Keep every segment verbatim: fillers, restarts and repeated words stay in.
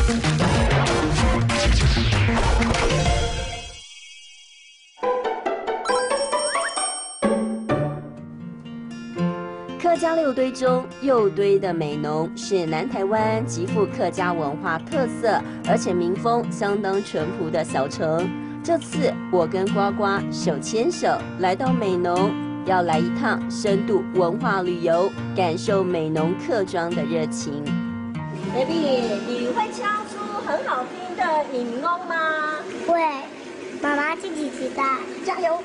客家六堆中，右堆的美浓是南台湾极富客家文化特色，而且民风相当淳朴的小城。这次我跟呱呱手牵手来到美浓，要来一趟深度文化旅游，感受美浓客庄的热情。Baby， 你会敲出很好听的引翁吗？ 会，妈妈敬请期待， 加油！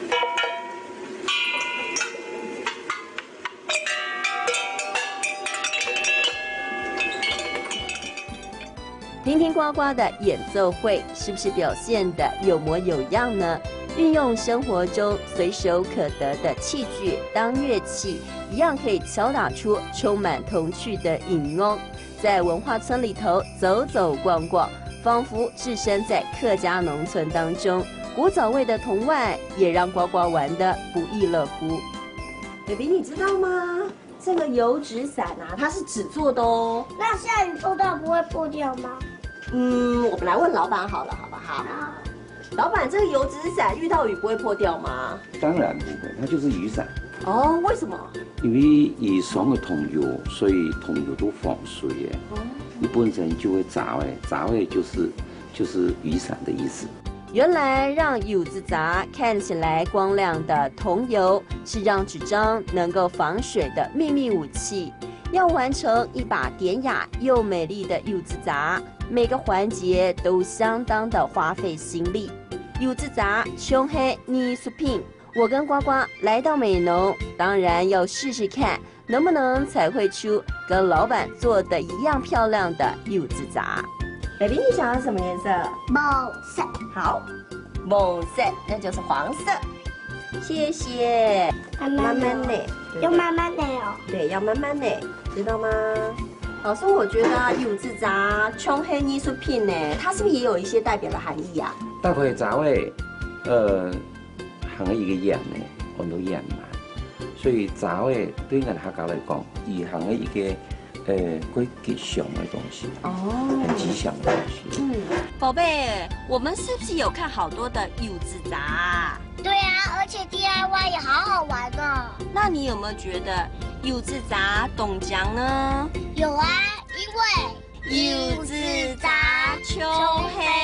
听听呱呱的演奏会，是不是表现得有模有样呢？运用生活中随手可得的器具当乐器，一样可以敲打出充满童趣的引翁。在文化村里头走走逛逛，仿佛置身在客家农村当中。古早味的铜碗也让呱呱玩得不亦乐乎。baby， 你知道吗？这个油纸伞啊，它是纸做的哦。 那下雨碰到不会破掉吗？ 嗯，我们来问老板好了，好不好？ 好。 老板，这个油纸伞遇到雨不会破掉吗？ 当然不会，它就是雨伞。 哦，为什么？ 因为以双个桐油，所以桐油都防水耶。哦。你本身就会杂味，杂味就是就是雨伞的意思。 原来让油子杂看起来光亮的桐油，是让纸张能够防水的秘密武器。要完成一把典雅又美丽的油子杂，每个环节都相当的花费心力。油子杂穷黑泥素品，我跟呱呱来到美浓，当然要试试看能不能彩绘出跟老板做的一样漂亮的油子杂。baby， 你想要什么颜色？ 某色。 好，某色，那就是黄色。谢谢。 慢慢的，要慢慢的哦。 对，要慢慢的，知道吗？老师，我觉得油子杂、穷黑泥素品呢，它是不是也有一些代表的含义啊？ 待会杂味，呃，含一个盐呢，我都盐嘛，所以杂味对人客家来讲，以含一个。呃，会吉祥的东西哦，很吉祥的东西。 嗯，宝贝，我们是不是有看好多的油子杂？ 对啊，而且 D I Y 也好好玩哦。 那你有没有觉得油子杂懂讲呢？ 有啊，因为油子杂秋黑。